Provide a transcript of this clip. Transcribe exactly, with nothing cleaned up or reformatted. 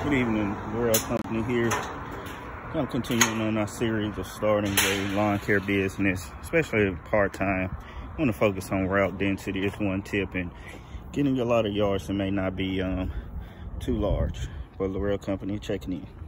Good evening, Rail Company here. I'm continuing on our series of starting a lawn care business, especially part-time. I want to focus on route density is one tip, and getting a lot of yards that may not be um, too large. But the Rail Company checking in.